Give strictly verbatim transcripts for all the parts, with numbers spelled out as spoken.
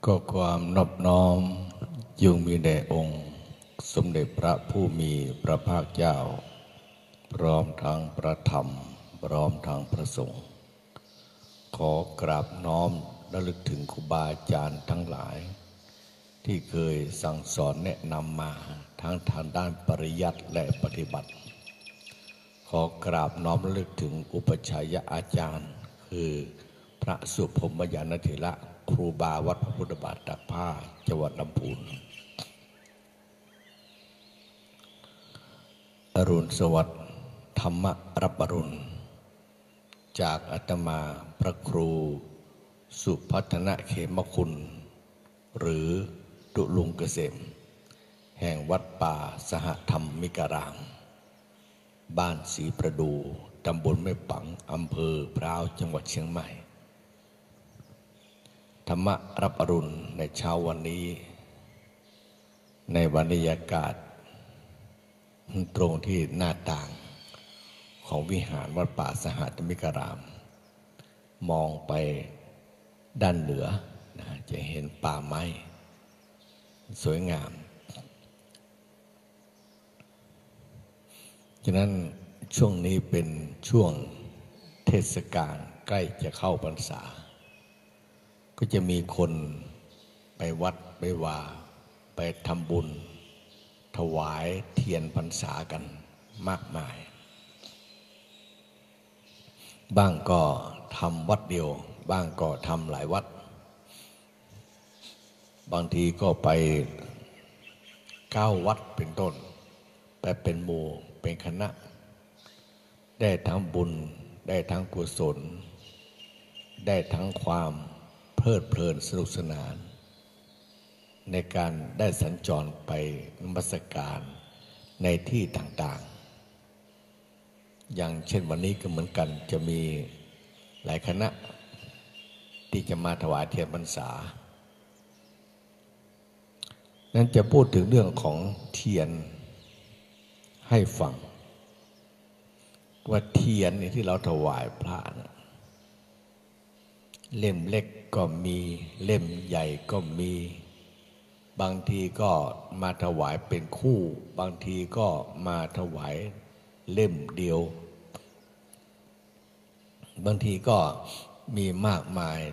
ก็ความนอบน้อมจงมีแด่องค์สมเด็จพระผู้มีพระภาคเจ้าพร้อมทั้งพระธรรมพร้อมทั้งพระสงฆ์ขอกราบน้อมระลึกถึงครูบาอาจารย์ทั้งหลายที่เคยสั่งสอนแนะนำมาทั้งทางด้านปริยัติและปฏิบัติขอกราบน้อมระลึกถึงอุปชัยอาจารย์คือพระสุพรหมยานเถระครูบาวัดพระพุทธบาทตากผ้าจังหวัดลำพูนอรุณสวัสดิ์ธรรมรับอรุณจากอาตมาพระครูสุพัฒนเขมคุณหรือดุลุงเกษมแห่งวัดป่าสหธรรมิการามบ้านศรีประดูตำบลแม่ปังอำเภอพร้าวจังหวัดเชียงใหม่ธรรมรับอรุณในเช้าวันนี้ในบรรยากาศตรงที่หน้าต่างของวิหารวัดป่าสหธรรมิการามมองไปด้านเหนือนะจะเห็นป่าไม้สวยงามฉะนั้นช่วงนี้เป็นช่วงเทศกาลใกล้จะเข้าพรรษาก็จะมีคนไปวัดไปวาไปทำบุญถวายเทียนพรรษากันมากมายบ้างก็ทำวัดเดียวบ้างก็ทำหลายวัดบางทีก็ไปเก้าวัดเป็นต้นไปเป็นหมู่เป็นคณะได้ทั้งบุญได้ทั้งกุศลได้ทั้งความเพลิดเพลินสนุกสนานในการได้สัญจรไปนมัสการในที่ต่างๆอย่างเช่นวันนี้ก็เหมือนกันจะมีหลายคณะที่จะมาถวายเทียนพรรษานั้นจะพูดถึงเรื่องของเทียนให้ฟังว่าเทียนที่เราถวายพระนะเล่มเล็กก็มีเล่มใหญ่ก็มีบางทีก็มาถวายเป็นคู่บางทีก็มาถวายเล่มเดียวบางทีก็มีมากมาย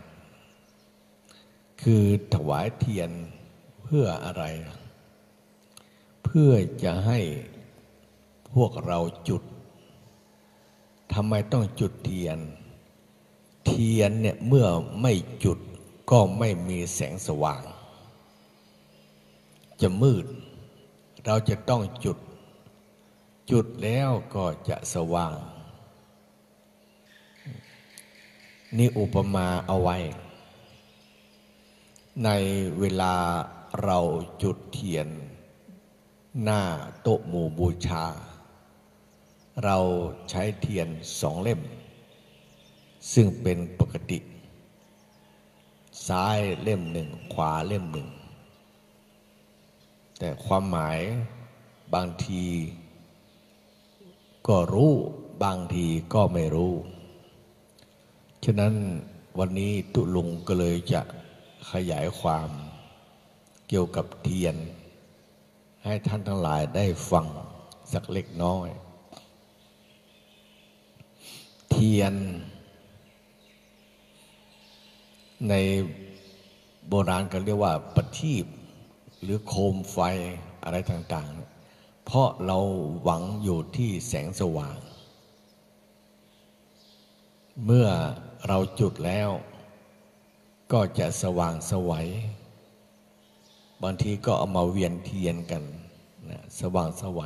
คือถวายเทียนเพื่ออะไรเพื่อจะให้พวกเราจุดทำไมต้องจุดเทียนเทียนเนี่ยเมื่อไม่จุดก็ไม่มีแสงสว่างจะมืดเราจะต้องจุดจุดแล้วก็จะสว่างนี่อุปมาเอาไว้ในเวลาเราจุดเทียนหน้าโต๊ะหมู่บูชาเราใช้เทียนสองเล่มซึ่งเป็นปกติซ้ายเล่มหนึ่งขวาเล่มหนึ่งแต่ความหมายบางทีก็รู้บางทีก็ไม่รู้ฉะนั้นวันนี้ตุลุงก็เลยจะขยายความเกี่ยวกับเทียนให้ท่านทั้งหลายได้ฟังสักเล็กน้อยเทียนในโบราณก็เรียกว่าประทีปหรือโคมไฟอะไรต่างๆเพราะเราหวังอยู่ที่แสงสว่างเมื่อเราจุดแล้วก็จะสว่างไสวบางทีก็เอามาเวียนเทียนกันนะสว่างไสว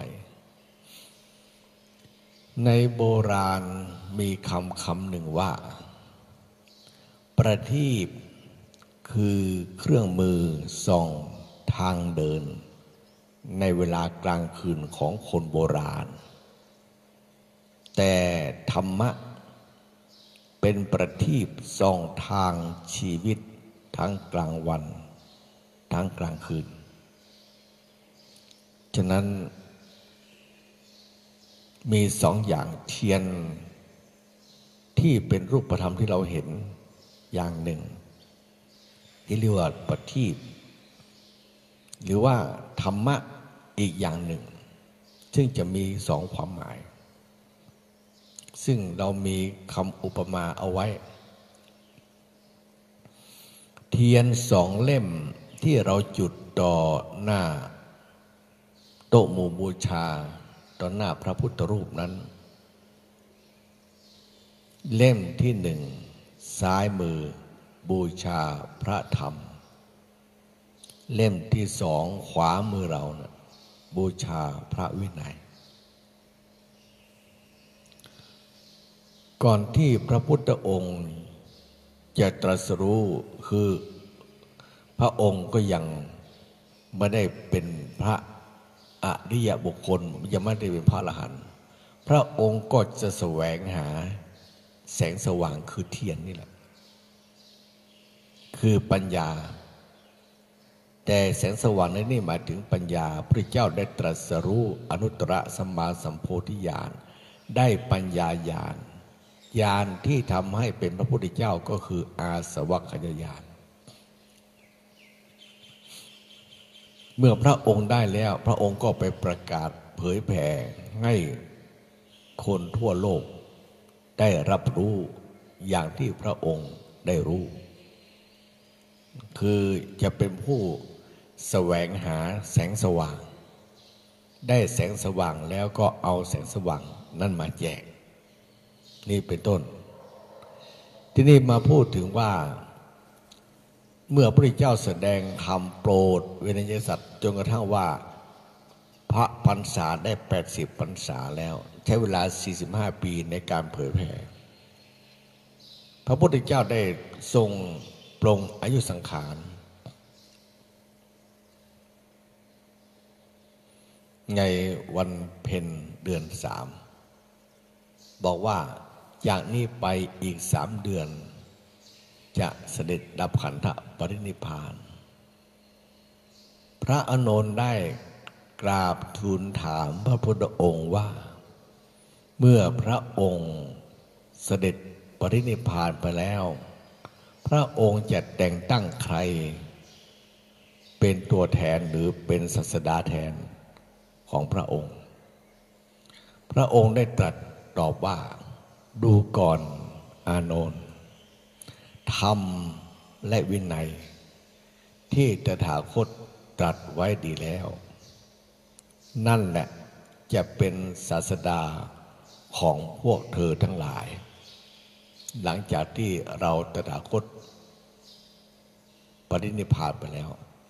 ในโบราณมีคำคำหนึ่งว่าประทีปคือเครื่องมือส่องทางเดินในเวลากลางคืนของคนโบราณแต่ธรรมะเป็นประทีปส่องทางชีวิตทั้งกลางวันทั้งกลางคืนฉะนั้นมีสองอย่างเทียนที่เป็นรูปธรรมที่เราเห็นอย่างหนึ่งที่เรียกว่าปฏิปหรือว่าธรรมะอีกอย่างหนึ่งซึ่งจะมีสองความหมายซึ่งเรามีคำอุปมาเอาไว้เทียนสองเล่มที่เราจุดต่อหน้าโต๊ะหมู่บูชาต่อหน้าพระพุทธรูปนั้นเล่มที่หนึ่งซ้ายมือบูชาพระธรรมเล่มที่สองขวามือเรานะบูชาพระวินัยก่อนที่พระพุทธองค์จะตรัสรู้คือพระองค์ก็ยังไม่ได้เป็นพระอริยบุคคลยังไม่ได้เป็นพระอรหันต์พระองค์ก็จะแสวงหาแสงสว่างคือเทียนนี่แหละคือปัญญาแต่แสงสว่างนั้นนี่หมายถึงปัญญาพระเจ้าได้ตรัสรู้อนุตตรสัมมาสัมโพธิญาณได้ปัญญาญาณญาณที่ทำให้เป็นพระพุทธเจ้าก็คืออาสวัคคยญาณเมื่อพระองค์ได้แล้วพระองค์ก็ไปประกาศเผยแผ่ให้คนทั่วโลกได้รับรู้อย่างที่พระองค์ได้รู้คือจะเป็นผู้แสวงหาแสงสว่างได้แสงสว่างแล้วก็เอาแสงสว่างนั่นมาแจกนี่เป็นต้นที่นี่มาพูดถึงว่าเมื่อพระพุทธเจ้าแสดงธรรมโปรดเวนยสัตว์จนกระทั่งว่าพระพรรษาได้แปดสิบพรรษาแล้วใช้เวลาสี่สิบห้าปีในการเผยแผ่พระพุทธเจ้าได้ทรงปลงอายุสังขารในวันเพ็ญเดือนสามบอกว่าจากนี้ไปอีกสามเดือนจะเสด็จดับขันธปรินิพพานพระอานนท์ได้กราบทูลถามพระพุทธองค์ว่าเมื่อพระองค์เสด็จปรินิพพานไปแล้วพระองค์จะแต่งตั้งใครเป็นตัวแทนหรือเป็นศาสดาแทนของพระองค์พระองค์ได้ตรัสตอบว่าดูก่อนอานนท์ธรรมและวินัยที่ตถาคตตรัสไว้ดีแล้วนั่นแหละจะเป็นศาสดาของพวกเธอทั้งหลายหลังจากที่เราตถาคตปรินิพพานไปแล้ว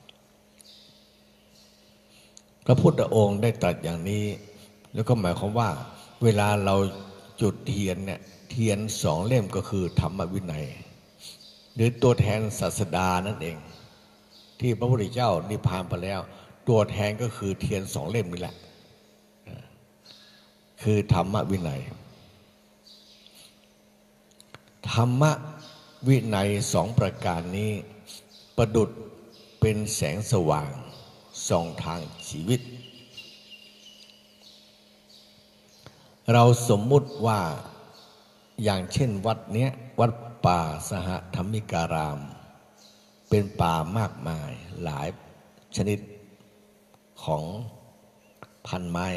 พระพุทธองค์ได้ตรัสอย่างนี้แล้วก็หมายความว่าเวลาเราจุดเทียนเนี่ยเทียนสองเล่มก็คือธรรมวินัยหรือตัวแทนศาสดานั่นเองที่พระพุทธเจ้านิพพานไปแล้วตัวแทนก็คือเทียนสองเล่มนี่แหละคือธรรมวินัยธรรมวินัยสองประการนี้ประดุจเป็นแสงสว่างส่องทางชีวิตเราสมมุติว่าอย่างเช่นวัดเนี้ยวัดป่าสหธรรมิการามเป็นป่ามากมายหลายชนิดของพันไม้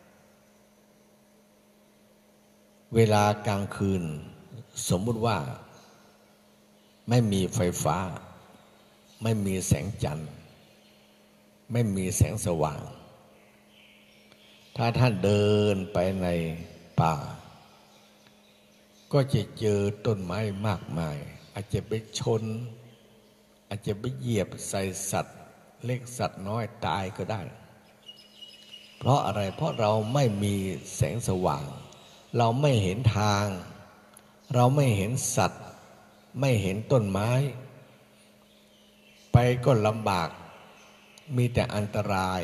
เวลากลางคืนสมมุติว่าไม่มีไฟฟ้าไม่มีแสงจันทร์ไม่มีแสงสว่างถ้าท่านเดินไปในป่าก็จะเจอต้นไม้มากมายอาจจะไปชนอาจจะไปเหยียบใส่สัตว์เล็กสัตว์น้อยตายก็ได้เพราะอะไรเพราะเราไม่มีแสงสว่างเราไม่เห็นทางเราไม่เห็นสัตว์ไม่เห็นต้นไม้ไปก็ลำบากมีแต่อันตราย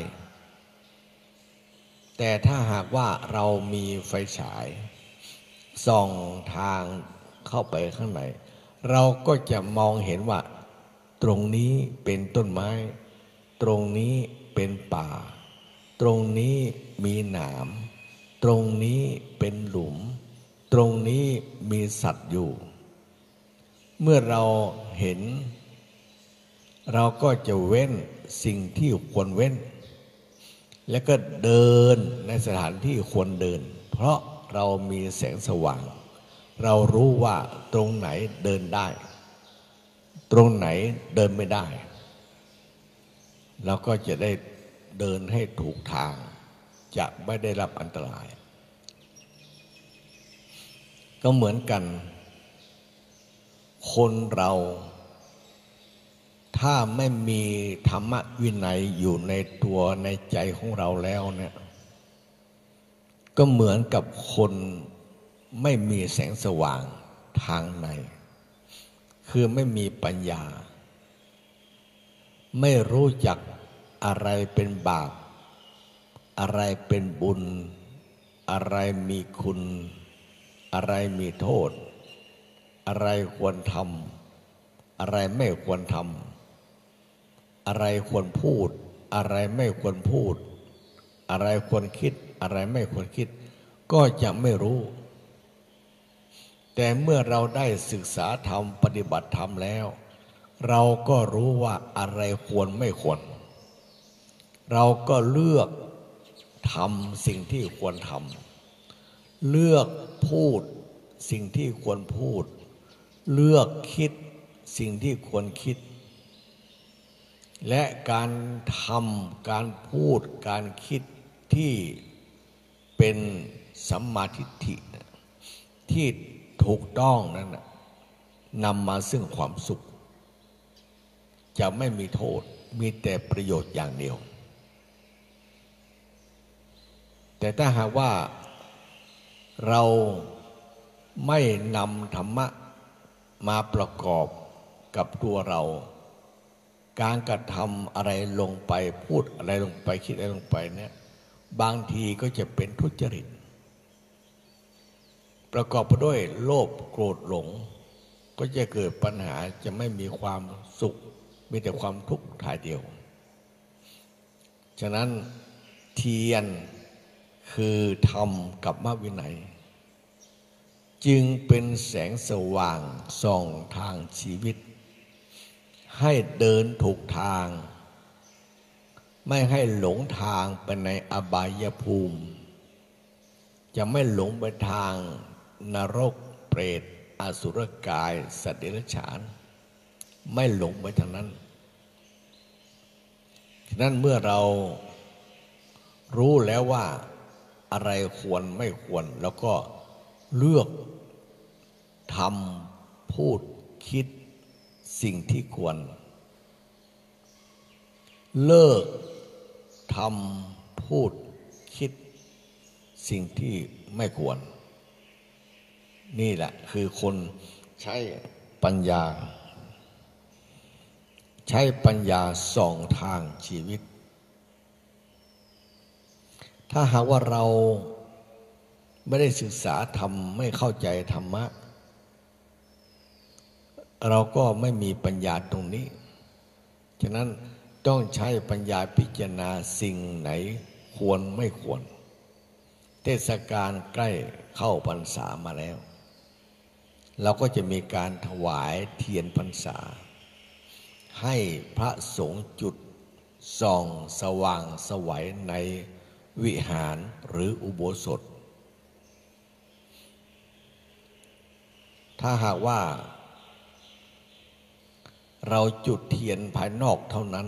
แต่ถ้าหากว่าเรามีไฟฉายส่องทางเข้าไปข้างในเราก็จะมองเห็นว่าตรงนี้เป็นต้นไม้ตรงนี้เป็นป่าตรงนี้มีหนามตรงนี้เป็นหลุมตรงนี้มีสัตว์อยู่เมื่อเราเห็นเราก็จะเว้นสิ่งที่ควรเว้นแล้วก็เดินในสถานที่ควรเดินเพราะเรามีแสงสว่างเรารู้ว่าตรงไหนเดินได้ตรงไหนเดินไม่ได้เราก็จะได้เดินให้ถูกทางจะไม่ได้รับอันตรายก็เหมือนกันคนเราถ้าไม่มีธรรมวินัยอยู่ในตัวในใจของเราแล้วเนี่ยก็เหมือนกับคนไม่มีแสงสว่างทางในคือไม่มีปัญญาไม่รู้จักอะไรเป็นบาปอะไรเป็นบุญอะไรมีคุณอะไรมีโทษอะไรควรทำอะไรไม่ควรทำอะไรควรพูดอะไรไม่ควรพูดอะไรควรคิดอะไรไม่ควรคิดก็จะไม่รู้แต่เมื่อเราได้ศึกษาธรรมปฏิบัติธรรมแล้วเราก็รู้ว่าอะไรควรไม่ควรเราก็เลือกทำสิ่งที่ควรทำเลือกพูดสิ่งที่ควรพูดเลือกคิดสิ่งที่ควรคิดและการทำการพูดการคิดที่เป็นสัมมาทิฏฐิที่ถูกต้องนั้นนำมาซึ่งความสุขจะไม่มีโทษมีแต่ประโยชน์อย่างเดียวแต่ถ้าหากว่าเราไม่นำธรรมะมาประกอบกับตัวเราการกระทำอะไรลงไปพูดอะไรลงไปคิดอะไรลงไปเนี่ยบางทีก็จะเป็นทุจริตประกอบไปด้วยโลภโกรธหลงก็จะเกิดปัญหาจะไม่มีความสุขมีแต่ความทุกข์ถ่ายเดียวฉะนั้นเทียนคือธรรมกับมรรควินัยจึงเป็นแสงสว่างส่องทางชีวิตให้เดินถูกทางไม่ให้หลงทางไปในอบายภูมิจะไม่หลงไปทางนรกเปรตอสุรกายสัตว์เดรัจฉานไม่หลงไปทางนั้นฉะนั้นเมื่อเรารู้แล้วว่าอะไรควรไม่ควรแล้วก็เลือกทำพูดคิดสิ่งที่ควรเลิกทำพูดคิดสิ่งที่ไม่ควรนี่แหละคือคนใช้ปัญญาใช้ปัญญาส่องทางชีวิตถ้าหากว่าเราไม่ได้ศึกษาธรรมไม่เข้าใจธรรมะเราก็ไม่มีปัญญาตรงนี้ฉะนั้นต้องใช้ปัญญาพิจารณาสิ่งไหนควรไม่ควรเทศกาลใกล้เข้าพรรษามาแล้วเราก็จะมีการถวายเทียนพรรษาให้พระสงฆ์จุดส่องสว่างไสวในวิหารหรืออุโบสถถ้าหากว่าเราจุดเทียนภายนอกเท่านั้น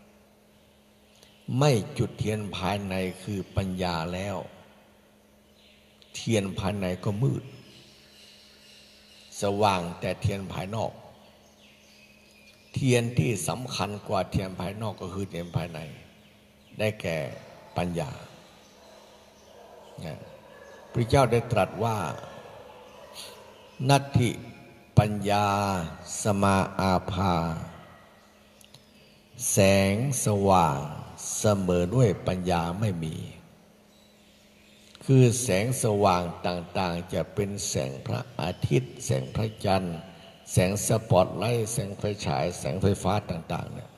ไม่จุดเทียนภายในคือปัญญาแล้วเทียนภายในก็มืดสว่างแต่เทียนภายนอกเทียนที่สำคัญกว่าเทียนภายนอกก็คือเทียนภายในได้แก่ปัญญาพระเจ้าได้ตรัสว่านัตถิปัญญาสมาอาภาแสงสว่างเสมอด้วยปัญญาไม่มีคือแสงสว่างต่างๆจะเป็นแสงพระอาทิตย์แสงพระจันทร์แสงสปอตไลท์แสงไฟฉายแสงไฟฟ้าต่างๆเนี่ย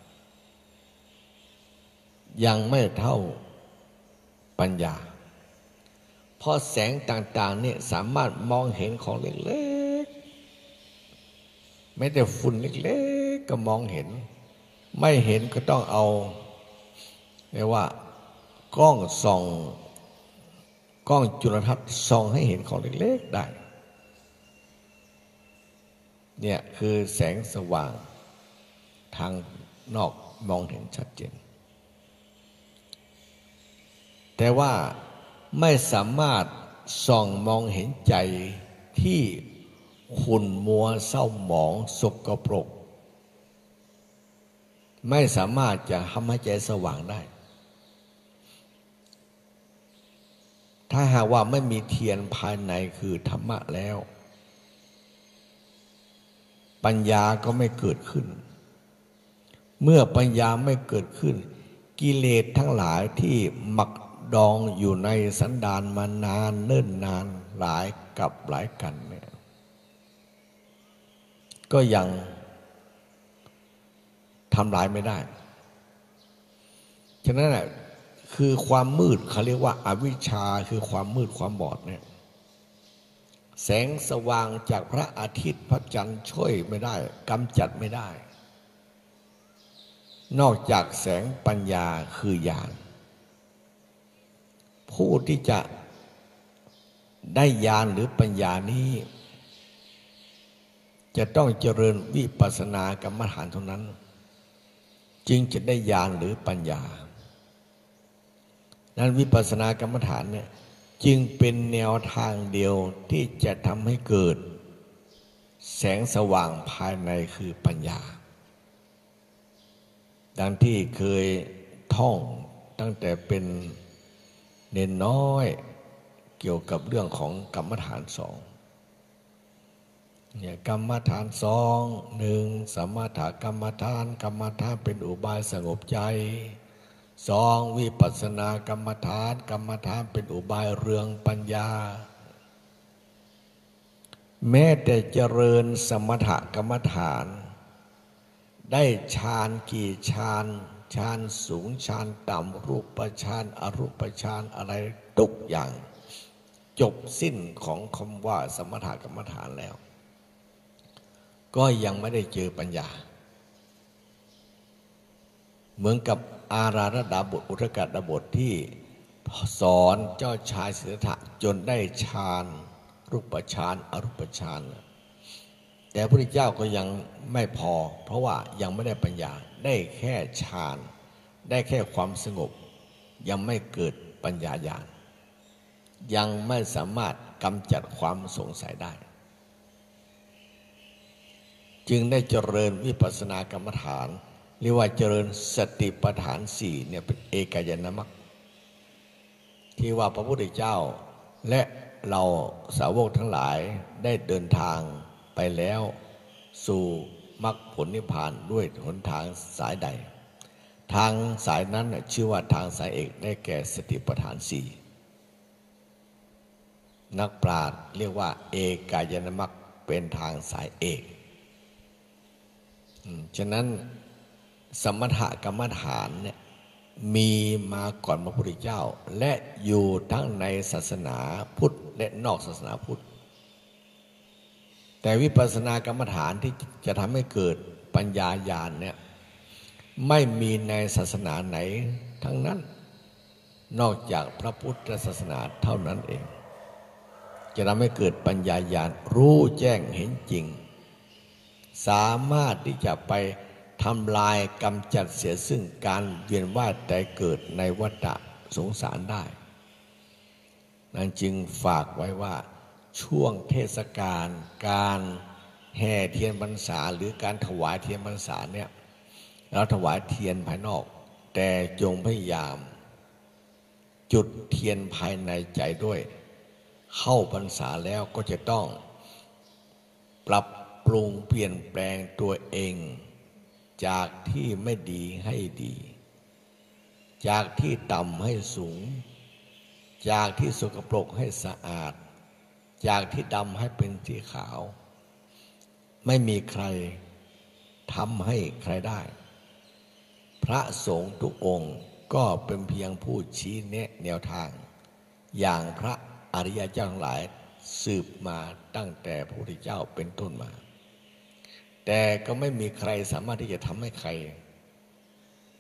ยังไม่เท่าปัญญาเพราะแสงต่างๆเนี่ยสามารถมองเห็นของเล็กๆแม้แต่ฝุ่นเล็กๆก็มองเห็นไม่เห็นก็ต้องเอาเรียกว่ากล้องส่องกล้องจุลทรรศน์ส่องให้เห็นของเล็กๆได้เนี่ยคือแสงสว่างทางนอกมองเห็นชัดเจนแต่ว่าไม่สามารถส่องมองเห็นใจที่ขุ่นมัวเศร้าหมองสกปรกไม่สามารถจะทำให้ใจสว่างได้ถ้าหากว่าไม่มีเทียนภายในคือธรรมะแล้วปัญญาก็ไม่เกิดขึ้นเมื่อปัญญาไม่เกิดขึ้นกิเลสทั้งหลายที่หมักดองอยู่ในสันดานมานานเนิ่นนานหลายกับหลายกันเนี่ยก็ยังทำลายไม่ได้ฉะนั้นแหละคือความมืดเขาเรียกว่าอวิชชาคือความมืดความบอดเนี่ยแสงสว่างจากพระอาทิตย์พระจันทร์ช่วยไม่ได้กำจัดไม่ได้นอกจากแสงปัญญาคือญาณผู้ที่จะได้ญาณหรือปัญญานี้จะต้องเจริญวิปัสสนากรรมฐานเท่านั้นจึงจะได้ญาณหรือปัญญานั้นวิปัสสนากรรมฐานเนี่ยจึงเป็นแนวทางเดียวที่จะทำให้เกิดแสงสว่างภายในคือปัญญาดังที่เคยท่องตั้งแต่เป็นเนนน้อยเกี่ยวกับเรื่องของกรรมฐานสองเนี่ยกรรมฐานสองหนึ่งสมถกรรมฐานกรรมฐานเป็นอุบายสงบใจสองวิปัสสนากรรมฐานกรรมฐานเป็นอุบายเรืองปัญญาแม้แต่เจริญสมถกรรมฐานได้ฌานกี่ฌานฌานสูงฌานต่ำรูปฌานอรูปฌานอะไรทุกอย่างจบสิ้นของคำว่าสมถกรรมฐานแล้วก็ยังไม่ได้เจอปัญญาเหมือนกับอาราธดาบทอุทกดาบทที่สอนเจ้าชายสิทธัตถะจนได้ฌานรูปฌานอรูปฌานแต่พระพุทธเจ้าก็ยังไม่พอเพราะว่ายังไม่ได้ปัญญาได้แค่ฌานได้แค่ความสงบยังไม่เกิดปัญญาญาณยังไม่สามารถกำจัดความสงสัยได้จึงได้เจริญวิปัสสนากรรมฐานเรียกว่าเจริญสติปัฏฐานสี่เนี่ยเป็นเอกายนมรรคที่ว่าพระพุทธเจ้าและเราสาวกทั้งหลายได้เดินทางไปแล้วสู่มรรคผลนิพพานด้วยหนทางสายใดทางสายนั้นชื่อว่าทางสายเอกได้แก่สติปัฏฐานสี่นักปราชญ์เรียกว่าเอกายนมรรคเป็นทางสายเอกฉะนั้นสมถกรรมฐานเนี่ยมีมาก่อนพระพุทธเจ้าและอยู่ทั้งในศาสนาพุทธและนอกศาสนาพุทธแต่วิปัสสนากรรมฐานที่จะทำให้เกิดปัญญาญาณเนี่ยไม่มีในศาสนาไหนทั้งนั้นนอกจากพระพุทธศาสนาเท่านั้นเองจะทำให้เกิดปัญญาญาณรู้แจ้งเห็นจริงสามารถที่จะไปทำลายกำจัดเสียซึ่งการเวียนว่ายตายเกิดในวัฏสงสารได้นั้นจึงฝากไว้ว่าช่วงเทศกาลการแห่เทียนพรรษาหรือการถวายเทียนพรรษาเนี่ยเราถวายเทียนภายนอกแต่จงพยายามจุดเทียนภายในใจด้วยเข้าพรรษาแล้วก็จะต้องปรับปรุงเปลี่ยนแปลงตัวเองจากที่ไม่ดีให้ดีจากที่ต่ำให้สูงจากที่สกปรกให้สะอาดจากที่ดำให้เป็นสีขาวไม่มีใครทำให้ใครได้พระสงฆ์ทุกองค์ก็เป็นเพียงผู้ชี้แนะแนวทางอย่างพระอริยเจ้าทั้งหลายสืบมาตั้งแต่พระพุทธเจ้าเป็นต้นมาแต่ก็ไม่มีใครสามารถที่จะทำให้ใคร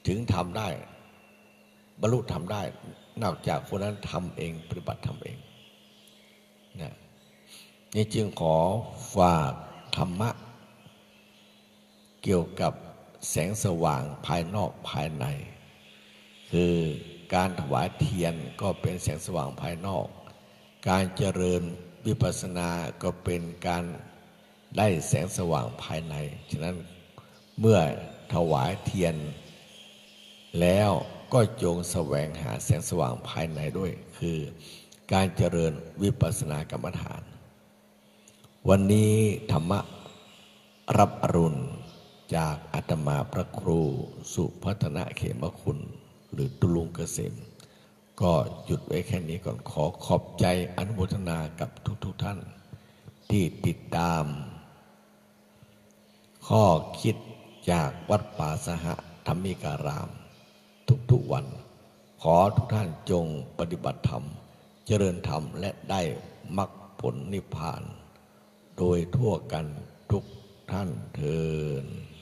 ถึงทำได้บรรลุทำได้นอกจากคนนั้นทำเองปฏิบัติทำเองนะนี่จึงขอฝากธรรมะเกี่ยวกับแสงสว่างภายนอกภายในคือการถวายเทียนก็เป็นแสงสว่างภายนอกการเจริญวิปัสสนาก็เป็นการได้แสงสว่างภายในฉะนั้นเมื่อถวายเทียนแล้วก็จงแสวงหาแสงสว่างภายในด้วยคือการเจริญวิปัสสนากรรมฐานวันนี้ธรรมะรับอรุณจากอาตมาพระครูสุพัฒนเขมคุณหรือตุลุงเกษมก็หยุดไว้แค่นี้ก่อนขอขอบใจอนุโมทนากับทุกๆ ท่านที่ติดตามข้อคิดจากวัดป่าสหธรรมิการามทุกๆวันขอทุกท่านจงปฏิบัติธรรมเจริญธรรมและได้มรรคผลนิพพานโดยทั่วกันทุกท่านเทอญ